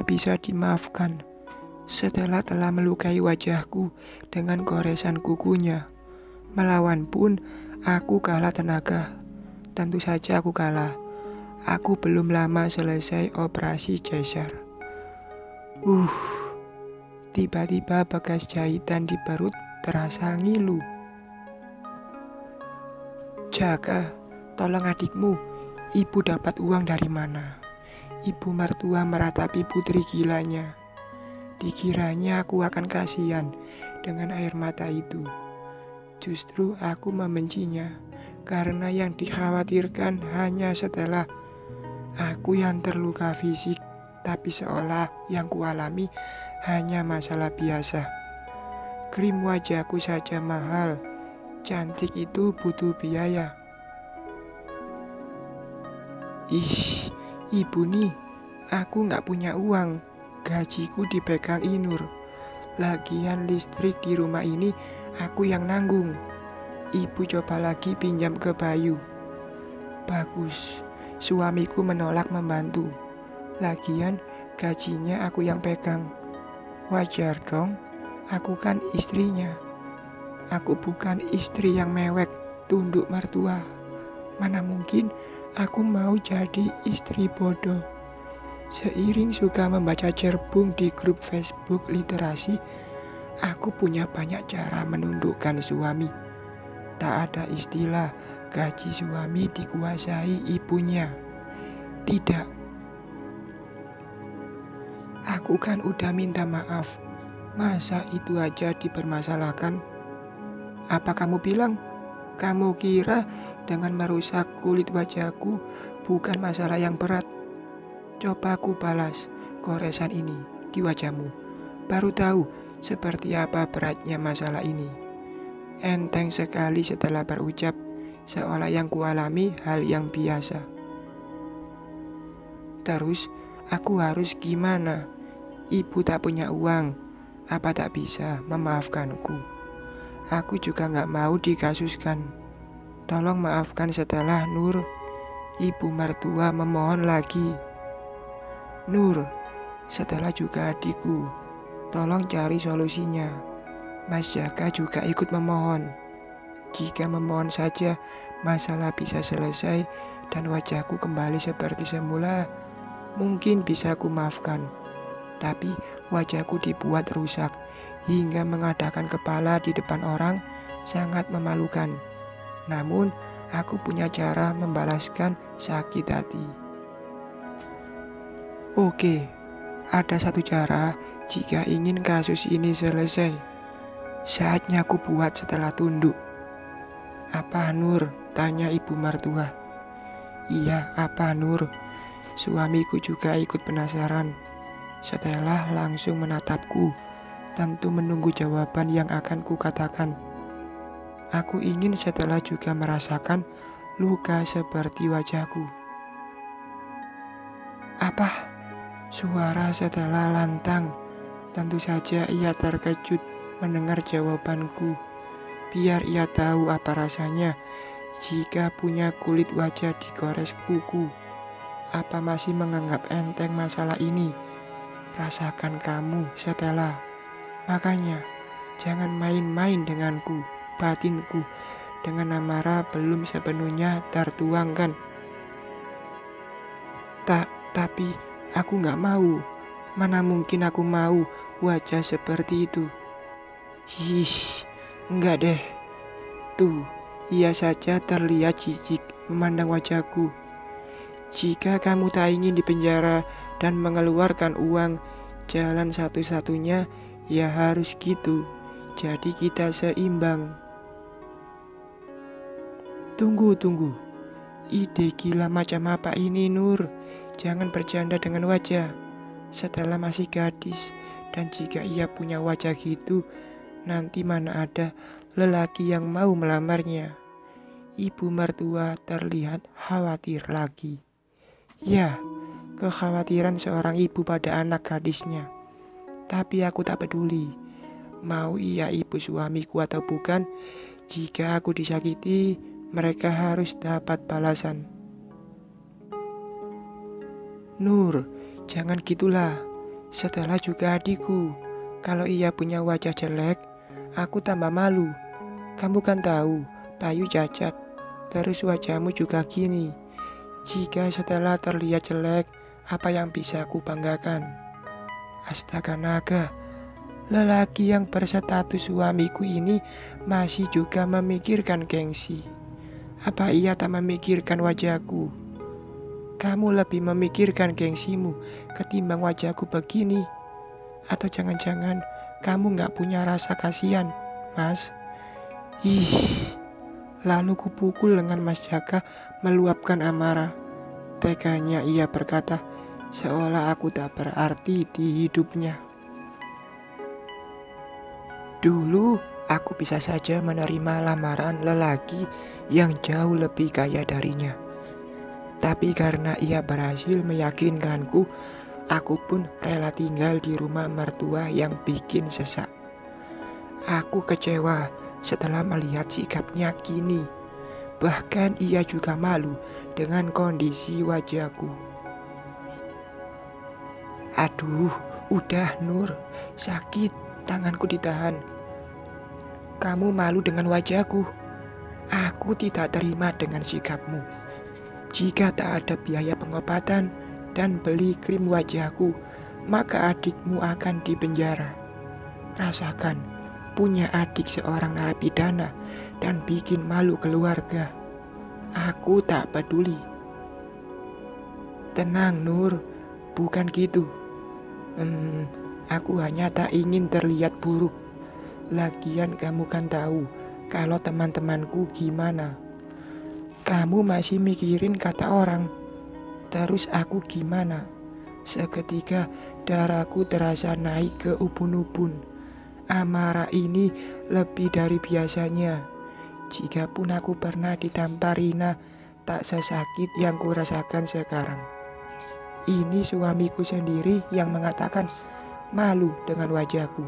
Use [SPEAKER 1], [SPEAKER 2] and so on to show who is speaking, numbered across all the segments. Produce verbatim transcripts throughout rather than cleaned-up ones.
[SPEAKER 1] bisa dimaafkan. Setelah telah melukai wajahku dengan goresan kukunya. Melawan pun aku kalah tenaga. Tentu saja aku kalah. Aku belum lama selesai operasi cesar. Uh, tiba-tiba bekas jahitan di perut terasa ngilu. Jaka, tolong adikmu. Ibu dapat uang dari mana? Ibu mertua meratapi putri gilanya. Dikiranya aku akan kasihan dengan air mata itu. Justru aku membencinya karena yang dikhawatirkan hanya setelah aku yang terluka fisik, tapi seolah yang kualami hanya masalah biasa. Krim wajahku saja mahal, cantik itu butuh biaya. Ih, ibu nih, aku gak punya uang, gajiku dipegang Inur. Lagian listrik di rumah ini aku yang nanggung. Ibu coba lagi pinjam ke Bayu. Bagus, suamiku menolak membantu. Lagian gajinya aku yang pegang. Wajar dong, aku kan istrinya. Aku bukan istri yang mewek, tunduk mertua. Mana mungkin aku mau jadi istri bodoh. Seiring suka membaca cerbung di grup Facebook literasi, aku punya banyak cara menundukkan suami. Tak ada istilah gaji suami dikuasai ibunya. Tidak. Aku kan udah minta maaf. Masa itu aja dipermasalahkan? Apa kamu bilang? Kamu kira dengan merusak kulit wajahku bukan masalah yang berat? Coba aku balas goresan ini di wajahmu. Baru tahu seperti apa beratnya masalah ini. Enteng sekali setelah berucap, seolah yang kualami hal yang biasa. Terus aku harus gimana? Ibu tak punya uang. Apa tak bisa memaafkanku? Aku juga gak mau dikasuskan. Tolong maafkan setelah Nur. Ibu mertua memohon lagi. Nur, setelah juga adikku. Tolong cari solusinya. Mas Jaka juga ikut memohon. Jika memohon saja, masalah bisa selesai dan wajahku kembali seperti semula. Mungkin bisa ku maafkan. Tapi wajahku dibuat rusak hingga mengadakan kepala di depan orang sangat memalukan. Namun aku punya cara membalaskan sakit hati. Oke, ada satu cara jika ingin kasus ini selesai. Saatnya aku buat setelah tunduk. Apa Nur? Tanya ibu mertua. Iya, apa Nur? Suamiku juga ikut penasaran. Setelah langsung menatapku, tentu menunggu jawaban yang akan kukatakan. Aku ingin setelah juga merasakan luka seperti wajahku. Apa? Suara setelah lantang. Tentu saja ia terkejut mendengar jawabanku. Biar ia tahu apa rasanya jika punya kulit wajah digores kuku. Apa masih menganggap enteng masalah ini? Rasakan kamu setelah. Makanya jangan main-main denganku, batinku. Dengan amarah belum sepenuhnya tertuangkan. Tak, tapi aku gak mau. Mana mungkin aku mau wajah seperti itu. Hish, enggak deh. Tuh, ia saja terlihat jijik memandang wajahku. Jika kamu tak ingin dipenjara dan mengeluarkan uang, jalan satu-satunya ya harus gitu. Jadi kita seimbang. Tunggu, tunggu. Ide gila macam apa ini, Nur? Jangan bercanda dengan wajah. Setelah masih gadis, dan jika ia punya wajah gitu, nanti mana ada lelaki yang mau melamarnya. Ibu mertua terlihat khawatir lagi. Ya, kekhawatiran seorang ibu pada anak gadisnya. Tapi aku tak peduli. Mau ia ibu suamiku atau bukan, jika aku disakiti, mereka harus dapat balasan. Nur, jangan gitulah. Stella juga adikku. Kalau ia punya wajah jelek, aku tambah malu. Kamu kan tahu, Bayu cacat. Terus wajahmu juga gini. Jika Stella terlihat jelek, apa yang bisa aku banggakan? Astaga naga, lelaki yang berstatus suamiku ini masih juga memikirkan gengsi. Apa ia tak memikirkan wajahku? Kamu lebih memikirkan gengsimu ketimbang wajahku begini. Atau jangan-jangan kamu gak punya rasa kasihan, Mas? Ih, lalu kupukul lengan Mas Jaka meluapkan amarah. Teganya ia berkata, seolah aku tak berarti di hidupnya. Dulu aku bisa saja menerima lamaran lelaki yang jauh lebih kaya darinya. Tapi karena ia berhasil meyakinkanku, aku pun rela tinggal di rumah mertua yang bikin sesak. Aku kecewa setelah melihat sikapnya kini. Bahkan ia juga malu dengan kondisi wajahku. Aduh, udah Nur, sakit, tanganku ditahan. Kamu malu dengan wajahku. Aku tidak terima dengan sikapmu. Jika tak ada biaya pengobatan dan beli krim wajahku, maka adikmu akan dipenjara. Rasakan, punya adik seorang narapidana dan bikin malu keluarga. Aku tak peduli. Tenang Nur, bukan gitu. Hmm, aku hanya tak ingin terlihat buruk. Lagian kamu kan tahu kalau teman-temanku gimana. Kamu masih mikirin kata orang. Terus aku gimana? Seketika darahku terasa naik ke ubun-ubun. Amarah ini lebih dari biasanya. Jikapun aku pernah ditampar Rina, tak sesakit yang kurasakan sekarang. Ini suamiku sendiri yang mengatakan malu dengan wajahku.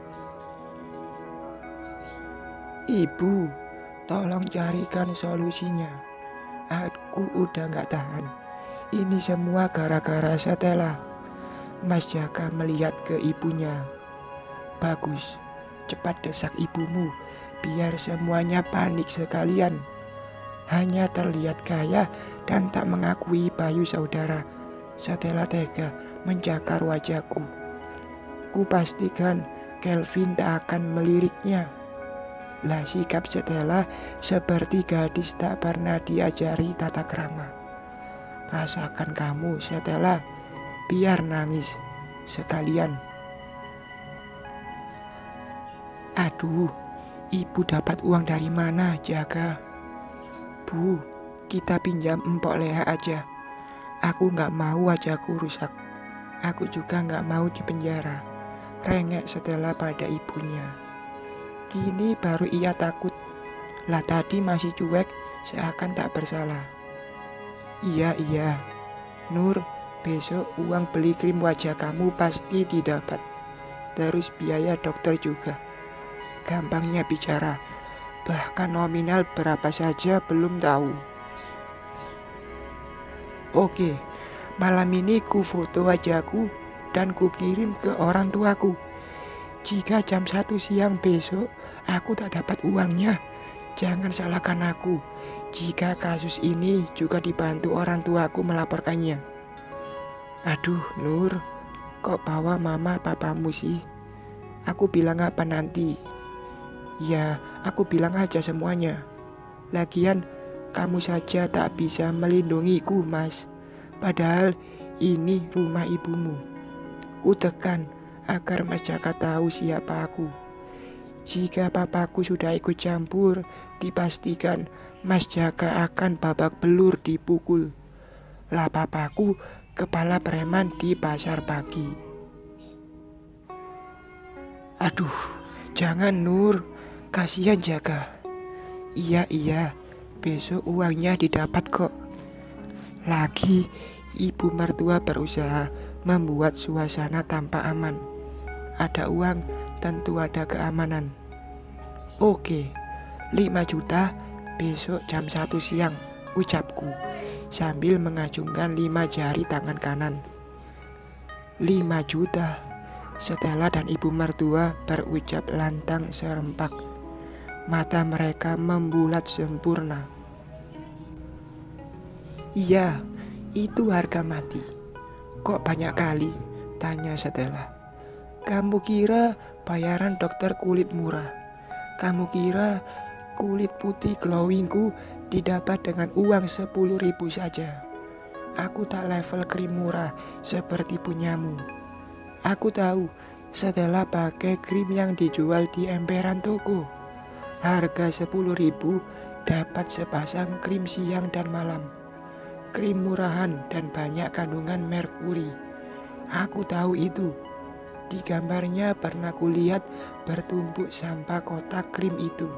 [SPEAKER 1] Ibu, tolong carikan solusinya. Aku udah gak tahan. Ini semua gara-gara Stella. Mas Jaka melihat ke ibunya. Bagus, cepat desak ibumu, biar semuanya panik sekalian. Hanya terlihat kaya dan tak mengakui Bayu saudara. Stella tega mencakar wajahku. Kupastikan Kelvin tak akan meliriknya. Lah sikap Stella seperti gadis tak pernah diajari tata krama. Rasakan kamu Stella, biar nangis sekalian. Aduh, ibu dapat uang dari mana, Jaka? Bu, kita pinjam empok Leha aja. Aku gak mau wajahku rusak. Aku juga gak mau dipenjara. Rengek Stella pada ibunya. Kini baru ia takut. Lah tadi masih cuek, seakan tak bersalah. Iya, iya. Nur, besok uang beli krim wajah kamu pasti didapat. Terus biaya dokter juga. Gampangnya bicara, bahkan nominal berapa saja belum tahu. Oke, malam ini ku foto wajahku dan ku kirim ke orang tuaku. Jika jam satu siang besok aku tak dapat uangnya, jangan salahkan aku. Jika kasus ini juga dibantu orang tuaku melaporkannya. Aduh Nur, kok bawa mama papamu sih? Aku bilang apa nanti? Ya, aku bilang aja semuanya. Lagian, kamu saja tak bisa melindungiku, Mas. Padahal ini rumah ibumu. Ku tekan agar Mas Jaka tahu siapa aku. Jika papaku sudah ikut campur, dipastikan Mas Jaka akan babak belur dipukul. Lah papaku kepala preman di pasar pagi. Aduh, jangan Nur. Kasihan Jaka. Iya iya, besok uangnya didapat kok. Lagi ibu mertua berusaha membuat suasana tampak aman. Ada uang, tentu ada keamanan. Oke, lima juta besok jam satu siang, ucapku sambil mengacungkan lima jari tangan kanan. Lima juta. Stella dan ibu mertua berucap lantang serempak. Mata mereka membulat sempurna. Iya, itu harga mati. Kok banyak kali? Tanya Stella. Kamu kira bayaran dokter kulit murah? Kamu kira kulit putih glowingku didapat dengan uang sepuluh ribu saja? Aku tak level krim murah seperti punyamu. Aku tahu Stella pakai krim yang dijual di emperan toko. Harga sepuluh ribu dapat sepasang krim siang dan malam. Krim murahan dan banyak kandungan merkuri. Aku tahu itu. Di gambarnya pernah kulihat bertumpuk sampah kotak krim itu.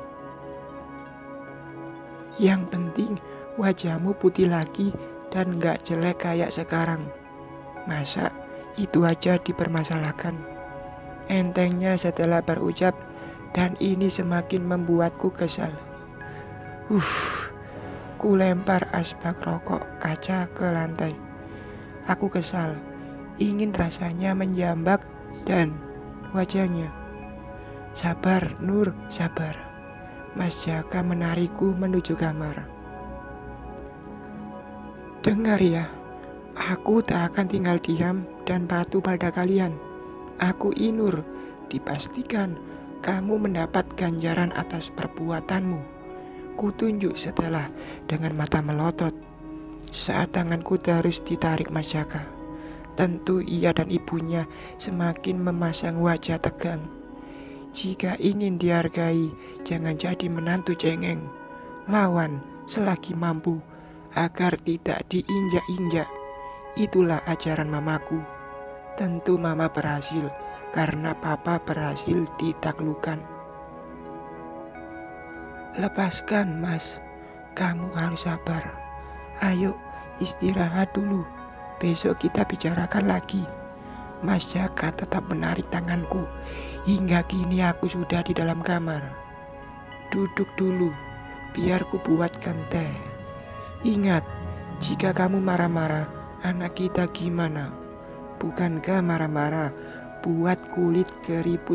[SPEAKER 1] Yang penting wajahmu putih lagi dan gak jelek kayak sekarang. Masa itu aja dipermasalahkan? Entengnya Stella berucap, dan ini semakin membuatku kesal. Uh, ku lempar asbak rokok kaca ke lantai. Aku kesal, ingin rasanya menjambak dan wajahnya. Sabar Nur, sabar. Mas Jaka menarikku menuju kamar. Dengar ya, aku tak akan tinggal diam dan patuh pada kalian. Aku Inur, dipastikan kamu mendapat ganjaran atas perbuatanmu. Kutunjuk Stella dengan mata melotot. Saat tanganku terus ditarik Mas Jaka, tentu ia dan ibunya semakin memasang wajah tegang. Jika ingin dihargai, jangan jadi menantu cengeng. Lawan selagi mampu, agar tidak diinjak-injak. Itulah ajaran mamaku. Tentu mama berhasil, karena papa berhasil ditaklukkan. Lepaskan mas, kamu harus sabar. Ayo istirahat dulu, besok kita bicarakan lagi. Mas Jaka tetap menarik tanganku. Hingga kini aku sudah di dalam kamar. Duduk dulu, biar ku buatkan teh. Ingat, jika kamu marah-marah, anak kita gimana? Bukankah marah-marah buat kulit keriput?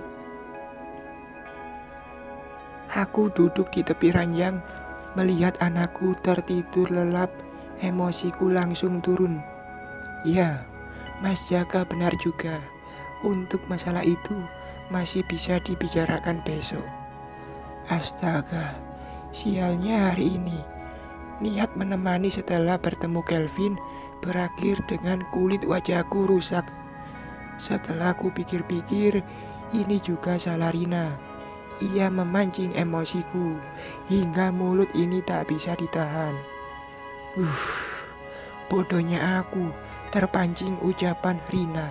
[SPEAKER 1] Aku duduk di tepi ranjang, melihat anakku tertidur lelap. Emosiku langsung turun. Ya, Mas Jaka benar juga. Untuk masalah itu masih bisa dibicarakan besok. Astaga, sialnya hari ini. Niat menemani setelah bertemu Kelvin berakhir dengan kulit wajahku rusak. Setelah ku pikir-pikir, ini juga salah Rina. Ia memancing emosiku hingga mulut ini tak bisa ditahan. Uh, bodohnya aku terpancing ucapan Rina.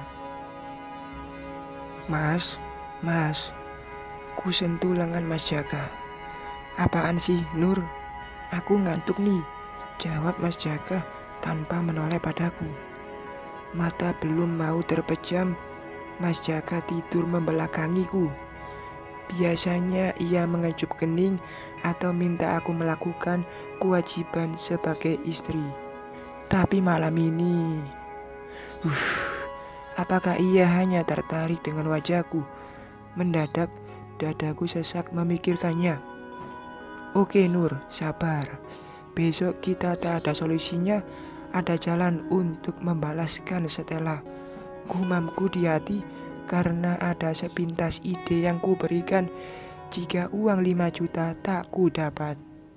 [SPEAKER 1] Mas, mas, ku sentuh lengan Mas Jaka. Apaan sih Nur? Aku ngantuk nih, jawab Mas Jaka tanpa menoleh padaku. Mata belum mau terpejam, Mas Jaka tidur membelakangiku. Biasanya ia mengecup kening atau minta aku melakukan kewajiban sebagai istri. Tapi malam ini, uh, apakah ia hanya tertarik dengan wajahku? Mendadak dadaku sesak memikirkannya. Oke Nur, sabar. Besok kita tak ada solusinya, ada jalan untuk membalaskan Stella. Gumamku di hati karena ada sepintas ide yang ku berikan jika uang lima juta tak ku dapat.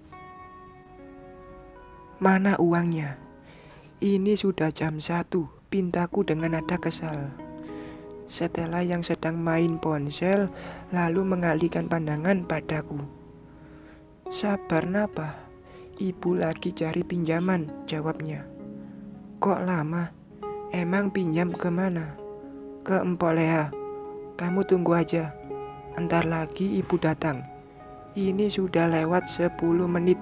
[SPEAKER 1] Mana uangnya? Ini sudah jam satu, pintaku dengan nada kesal. Stella yang sedang main ponsel lalu mengalihkan pandangan padaku. Sabar napa? Ibu lagi cari pinjaman, jawabnya. Kok lama? Emang pinjam kemana? Ke Empok Leha. Kamu tunggu aja. Entar lagi ibu datang. Ini sudah lewat sepuluh menit.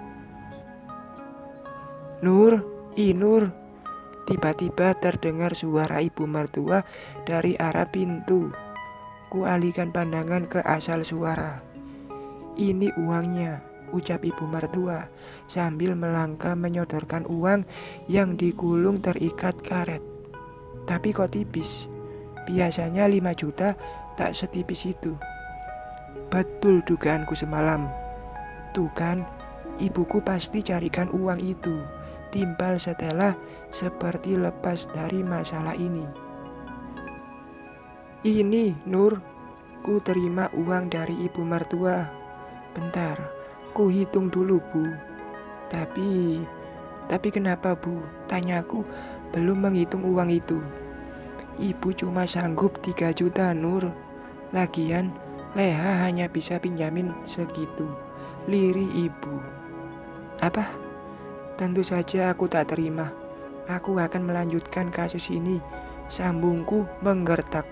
[SPEAKER 1] Nur, Inur. Tiba-tiba terdengar suara ibu mertua dari arah pintu. Ku alihkan pandangan ke asal suara. Ini uangnya, ucap ibu mertua sambil melangkah menyodorkan uang yang digulung terikat karet. Tapi kok tipis? Biasanya lima juta tak setipis itu. Betul dugaanku semalam. Tuh kan, ibuku pasti carikan uang itu. Timbal Stella seperti lepas dari masalah ini. Ini, Nur, ku terima uang dari ibu mertua. Bentar, ku hitung dulu, Bu. Tapi, tapi kenapa, Bu? Tanyaku, belum menghitung uang itu. Ibu cuma sanggup tiga juta, Nur. Lagian, Leha hanya bisa pinjamin segitu. Liri ibu. Apa? Tentu saja aku tak terima. Aku akan melanjutkan kasus ini. Sambungku menggertak.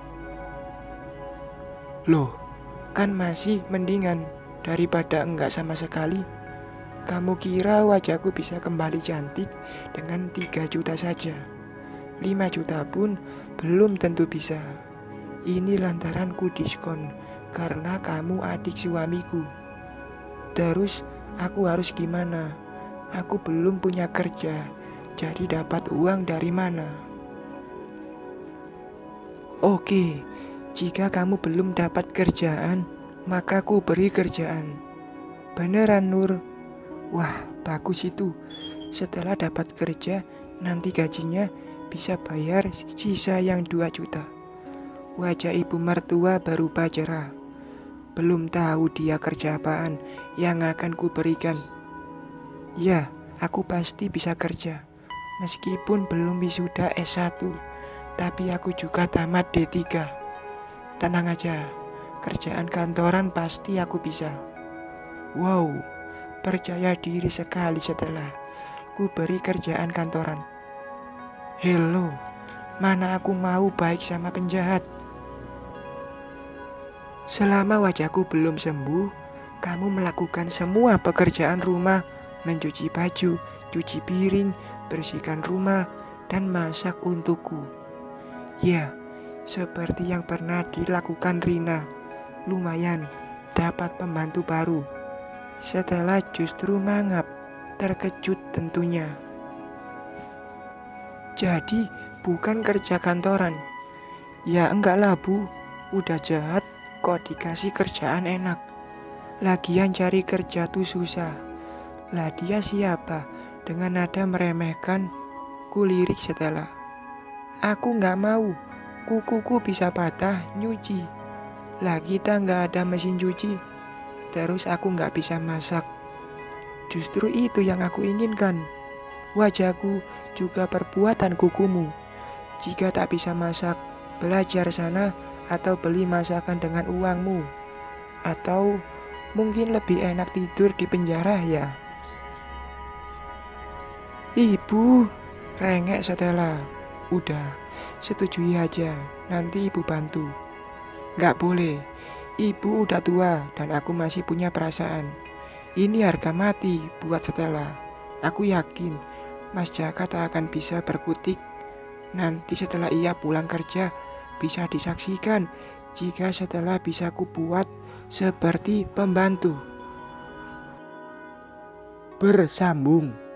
[SPEAKER 1] Loh, kan masih mendingan daripada enggak sama sekali. Kamu kira wajahku bisa kembali cantik dengan tiga juta saja? lima juta pun belum tentu bisa. Ini lantaran ku diskon karena kamu adik suamiku. Terus aku harus gimana? Aku belum punya kerja, jadi dapat uang dari mana? Oke, jika kamu belum dapat kerjaan, maka ku beri kerjaan. Beneran, Nur? Wah, bagus itu. Setelah dapat kerja, nanti gajinya bisa bayar sisa yang dua juta. Wajah ibu mertua berubah cerah. Belum tahu dia kerja apaan yang akan kuberikan. Ya, aku pasti bisa kerja. Meskipun belum wisuda S satu, tapi aku juga tamat D tiga. Tenang aja, kerjaan kantoran pasti aku bisa. Wow, percaya diri sekali setelah ku beri kerjaan kantoran. Hello, mana aku mau baik sama penjahat. Selama wajahku belum sembuh, kamu melakukan semua pekerjaan rumah, mencuci baju, cuci piring, bersihkan rumah, dan masak untukku. Ya, seperti yang pernah dilakukan Rina. Lumayan, dapat pembantu baru. Setelah justru mangap, terkejut tentunya. Jadi bukan kerja kantoran. Ya enggak lah, Bu. Udah jahat kok dikasih kerjaan enak. Lagian cari kerja tuh susah. Lah dia siapa? Dengan nada meremehkan, ku lirik Stella. Aku enggak mau. Kukuku bisa patah nyuci. Lah kita enggak ada mesin cuci. Terus aku enggak bisa masak. Justru itu yang aku inginkan. Wajahku juga perbuatan kukumu. Jika tak bisa masak, belajar sana atau beli masakan dengan uangmu. Atau mungkin lebih enak tidur di penjara ya. Ibu, rengek Stella. Udah, setujui aja, nanti ibu bantu. Gak boleh, ibu udah tua dan aku masih punya perasaan. Ini harga mati buat Stella. Aku yakin Mas Jaka tak akan bisa berkutik. Nanti setelah ia pulang kerja, bisa disaksikan jika Stella bisa kubuat seperti pembantu. Bersambung.